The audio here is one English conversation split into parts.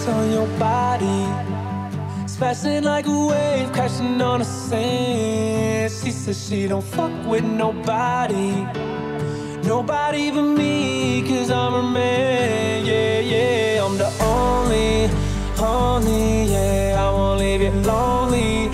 touch on your body, splashing like a wave, crashing on the sand. She says she don't fuck with nobody, nobody but me, cause I'm her man. Yeah, yeah, I'm the only, yeah. I won't leave you lonely,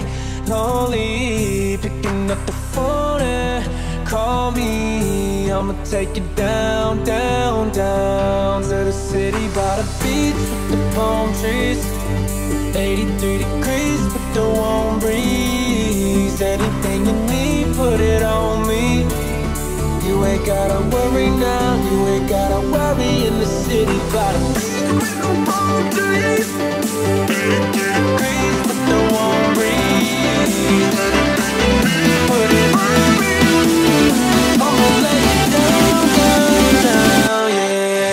picking up the phone and call me. I'ma take you down, down, down to the city by the beach with the palm trees. 83 degrees with the warm breeze. Anything you need, put it on me. You ain't gotta worry now, you ain't gotta worry in the city by the beach with the palm trees. 83 degrees with the warm breeze. Put it on me. I'ma lay it down, down, down, yeah.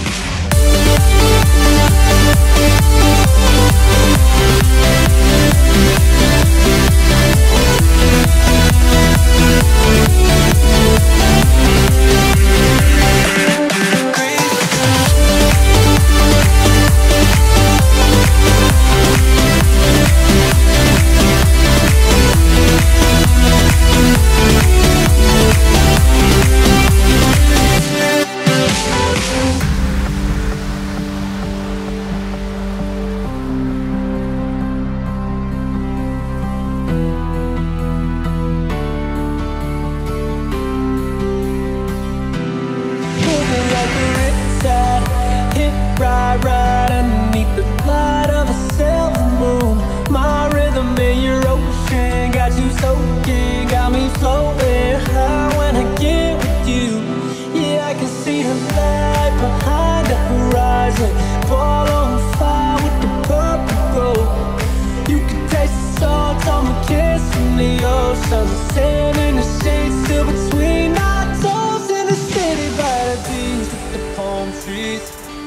Right underneath the light of a silver moon. My rhythm in your ocean got you soaking, got me floating high when I get with you. Yeah, I can see the light behind the horizon, ball on fire with the purple glow. You can taste the salt on my kiss from the ocean, the sand in the shade still between our toes. In the city by the beach with the palm trees.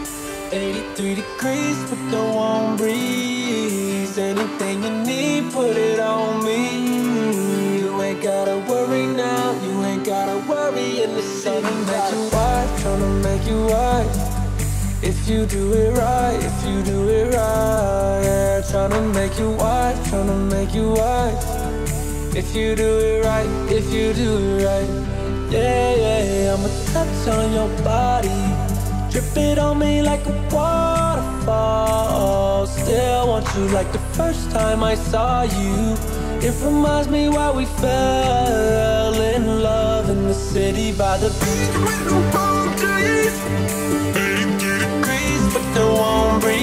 83 degrees with the warm breeze. Anything you need, put it on me. You ain't gotta worry now, you ain't gotta worry in the sun. Make you white, tryna make you white. If you do it right, if you do it right, yeah. Tryna make you white, tryna make you white. If you do it right, if you do it right, yeah, yeah. I'ma touch on your body, drip it on me like a waterfall. Still want you like the first time I saw you. It reminds me why we fell in love in the city by the beach with the palm trees. 83 degrees with the warm breeze.